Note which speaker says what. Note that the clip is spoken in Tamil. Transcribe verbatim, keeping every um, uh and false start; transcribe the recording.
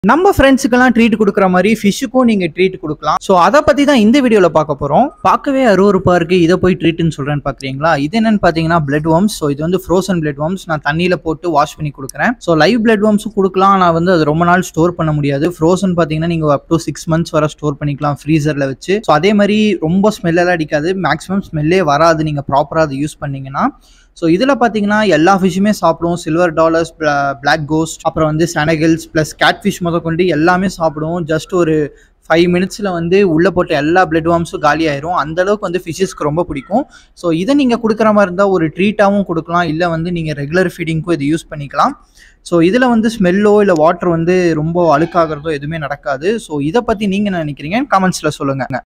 Speaker 1: நம்ம ஃப்ரெண்ட்ஸுக்கெல்லாம் ட்ரீட் கொடுக்குற மாதிரி ஃபிஷ்ஷுக்கும் நீங்கள் ட்ரீட் கொடுக்கலாம். ஸோ அதை பற்றி தான் இந்த வீடியோவில் பார்க்க போகிறோம். பார்க்கவே அருவருப்பாக இருக்குது, இதை போய் ட்ரீட்னு சொல்கிறேன்னு பார்க்குறீங்களா? இது என்னன்னு பார்த்தீங்கன்னா பிளட் வார்ம்ஸ். ஸோ இது வந்து ஃப்ரோசன் பிளட் வார்ம்ஸ். நான் தண்ணியில் போட்டு வாஷ் பண்ணி கொடுக்குறேன். ஸோ லைவ் பிளட் வார்ம்ஸும் கொடுக்கலாம், ஆனால் வந்து அது ரொம்ப நாள் ஸ்டோர் பண்ண முடியாது. ஃப்ரோசன் பார்த்தீங்கன்னா நீங்கள் அப் டு சிக்ஸ் மந்த்ஸ் வர ஸ்டோர் பண்ணிக்கலாம் ஃப்ரீசரில் வச்சு. ஸோ அதே மாதிரி ரொம்ப ஸ்மெல்லெல்லாம் அடிக்காது, மேக்ஸிமம் ஸ்மெல்லே வராது நீங்கள் ப்ராப்பராக அதை யூஸ் பண்ணிங்கன்னா. ஸோ இதில் பார்த்தீங்கன்னா எல்லா ஃபிஷ்ஷுமே சாப்பிடுவோம். சில்வர் டாலர்ஸ், பிளாக் கோஸ்ட், அப்புறம் வந்து சானகில்ஸ் ப்ளஸ் கேட் ஃபிஷ் முத கொண்டு எல்லாமே சாப்பிடுவோம். ஜஸ்ட் ஒரு ஃபைவ் மினிட்ஸில் வந்து உள்ளே போட்ட எல்லா பிளட் வார்ம்ஸும் காலி ஆயிரும். அந்தளவுக்கு வந்து ஃபிஷ்ஷஸ்க்கு ரொம்ப பிடிக்கும். ஸோ இதை நீங்கள் கொடுக்குற மாதிரி இருந்தால் ஒரு ட்ரீட்டாகவும் கொடுக்கலாம், இல்லை வந்து நீங்கள் ரெகுலர் ஃபீடிங்க்கும் இது யூஸ் பண்ணிக்கலாம். ஸோ இதில் வந்து ஸ்மெல்லோ இல்லை வாட்டர் வந்து ரொம்ப அழுக்காகிறதோ எதுவுமே நடக்காது. ஸோ இதை பற்றி நீங்கள் என்ன நினைக்கிறீங்க கமெண்ட்ஸில் சொல்லுங்கள்.